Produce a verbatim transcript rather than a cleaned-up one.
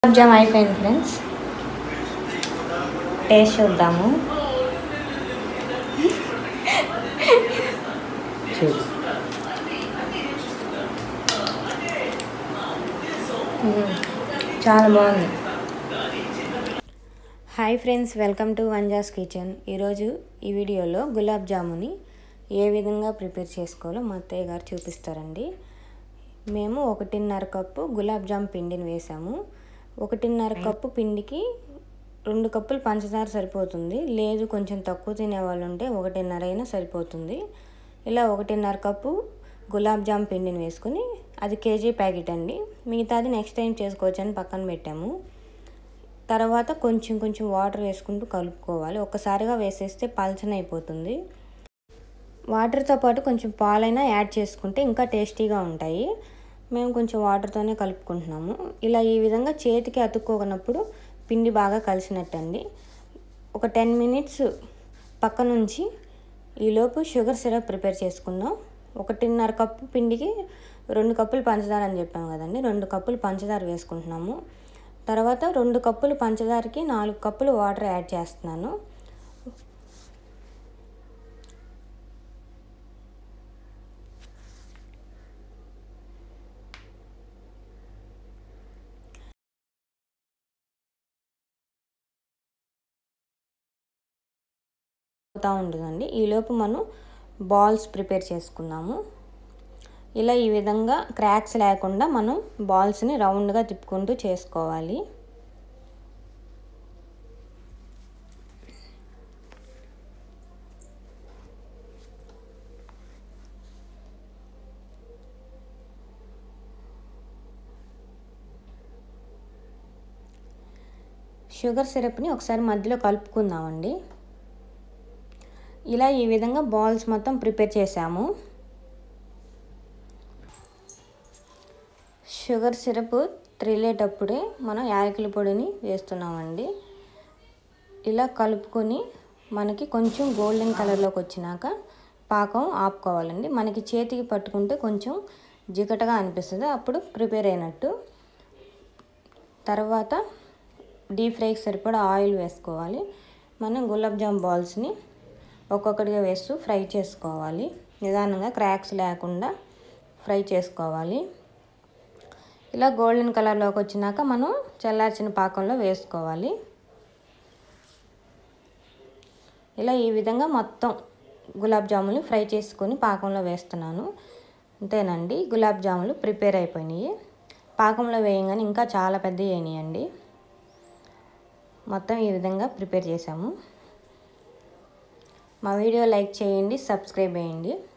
గులాబ్ జామ్ అయిపోయింది friends, taste చూద్దాము. చాలా బాగుంది. హాయ్ ఫ్రెండ్స్, వెల్కమ్ టు వంజాస్ కిచెన్. ఈరోజు ఈ వీడియోలో గులాబ్ జాముని ఏ విధంగా ప్రిపేర్ చేసుకోవాలో మా అత్తయ్య గారు చూపిస్తారండి. మేము ఒకటిన్నర కప్పు గులాబ్ జామ్ పిండిని వేసాము. ఒకటిన్నర కప్పు పిండికి రెండు కప్పులు పంచదార సరిపోతుంది. లేదు కొంచెం తక్కువ తినేవాళ్ళు ఉంటే ఒకటిన్నర అయినా సరిపోతుంది. ఇలా ఒకటిన్నర కప్పు గులాబ్ జామ్ పిండిని వేసుకుని, అది కేజీ ప్యాకెట్ అండి, మిగతాది నెక్స్ట్ టైం చేసుకోవచ్చు అని పక్కన పెట్టాము. తర్వాత కొంచెం కొంచెం వాటర్ వేసుకుంటూ కలుపుకోవాలి. ఒక్కసారిగా వేసేస్తే పల్చన అయిపోతుంది. వాటర్తో పాటు కొంచెం పాలైనా యాడ్ చేసుకుంటే ఇంకా టేస్టీగా ఉంటాయి. మేము కొంచెం వాటర్తోనే కలుపుకుంటున్నాము. ఇలా ఈ విధంగా చేతికి అతుక్కోనప్పుడు పిండి బాగా కలిసినట్టండి. ఒక టెన్ మినిట్స్ పక్క నుంచి ఈలోపు షుగర్ సిరప్ ప్రిపేర్ చేసుకుందాం. ఒకటిన్నర కప్పు పిండికి రెండు కప్పులు పంచదార అని చెప్పాము కదండి, రెండు కప్పులు పంచదార వేసుకుంటున్నాము. తర్వాత రెండు కప్పులు పంచదారకి నాలుగు కప్పులు వాటర్ యాడ్ చేస్తున్నాను. అవుతూ ఉంటుందండి. ఈలోపు మనం బాల్స్ ప్రిపేర్ చేసుకుందాము. ఇలా ఈ విధంగా క్రాక్స్ లేకుండా మనం బాల్స్ని రౌండ్గా తిప్పుకుంటూ చేసుకోవాలి. షుగర్ సిరప్ని ఒకసారి మధ్యలో కలుపుకుందామండి. ఇలా ఈ విధంగా బాల్స్ మొత్తం ప్రిపేర్ చేసాము. షుగర్ సిరప్ త్రిల్లేటప్పుడే మనం యాలకుల పొడిని వేస్తున్నామండి. ఇలా కలుపుకొని మనకి కొంచెం గోల్డెన్ కలర్లోకి వచ్చినాక పాకం ఆపుకోవాలండి. మనకి చేతికి పట్టుకుంటే కొంచెం జిగటగా అనిపిస్తుంది, అప్పుడు ప్రిపేర్ అయినట్టు. తర్వాత డీప్ ఫ్రైకి సరిపడా ఆయిల్ వేసుకోవాలి. మనం గులాబ్ జామ్ బాల్స్ని ఒక్కొక్కటిగా వేస్తూ ఫ్రై చేసుకోవాలి. నిదానంగా క్రాక్స్ లేకుండా ఫ్రై చేసుకోవాలి. ఇలా గోల్డెన్ కలర్లోకి వచ్చినాక మనం చల్లార్చిన పాకంలో వేసుకోవాలి. ఇలా ఈ విధంగా మొత్తం గులాబ్ జాములు ఫ్రై చేసుకొని పాకంలో వేస్తున్నాను. అంతేనండి, గులాబ్ జాములు ప్రిపేర్ అయిపోయినాయి. పాకంలో వేయంగానే ఇంకా చాలా పెద్దవి అయినాయండి. మొత్తం ఈ విధంగా ప్రిపేర్ చేసాము. మా వీడియో లైక్ చేయండి, సబ్స్క్రైబ్ చేయండి.